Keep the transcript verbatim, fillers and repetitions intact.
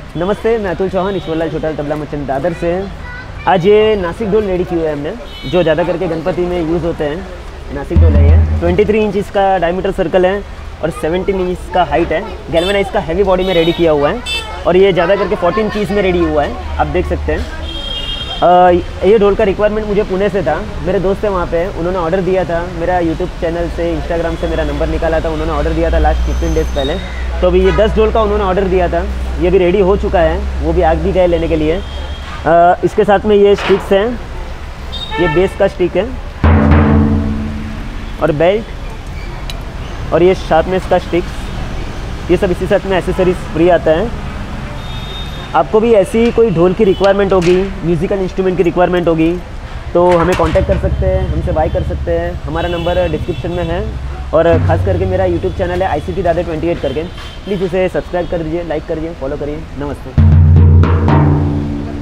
नमस्ते, मैं अतुल चौहान, ईश्वरलाल छोटा तबला मचन दादर से। आज ये नासिक ढोल रेडी किए हुए हैं हमने, जो ज़्यादा करके गणपति में यूज़ होते हैं। नासिक ढोल है ये, तेईस इंच इसका डायमीटर सर्कल है और सत्रह इंच इसका हाइट है। गैल्वेनाइज का हैवी बॉडी में रेडी किया हुआ है और ये ज़्यादा करके चौदह पीस में रेडी हुआ है, आप देख सकते हैं। आ, ये ढोल का रिक्वायरमेंट मुझे पुणे से था, मेरे दोस्त है वहाँ पे, उन्होंने ऑर्डर दिया था। मेरा यूट्यूब चैनल से, इंस्टाग्राम से मेरा नंबर निकाला था, उन्होंने ऑर्डर दिया था लास्ट फिफ्टीन डेज़ पहले। तो अभी ये दस ढोल का उन्होंने ऑर्डर दिया था, ये भी रेडी हो चुका है, वो भी आग भी गए लेने के लिए। आ, इसके साथ में ये स्टिक्स हैं, ये बेस का स्टिक है और बेल्ट और ये शार्पनेस का स्टिक्स, ये सब इसी साथ में एसेसरीज फ्री आता है। आपको भी ऐसी कोई ढोल की रिक्वायरमेंट होगी, म्यूज़िकल इंस्ट्रूमेंट की रिक्वायरमेंट होगी, तो हमें कांटेक्ट कर सकते हैं, हमसे बाय कर सकते हैं। हमारा नंबर डिस्क्रिप्शन में है और ख़ास करके मेरा यूट्यूब चैनल है आई सी टी दादर अट्ठाईस करके, प्लीज़ उसे सब्सक्राइब कर दीजिए, लाइक करिए, फॉलो करिए। नमस्ते।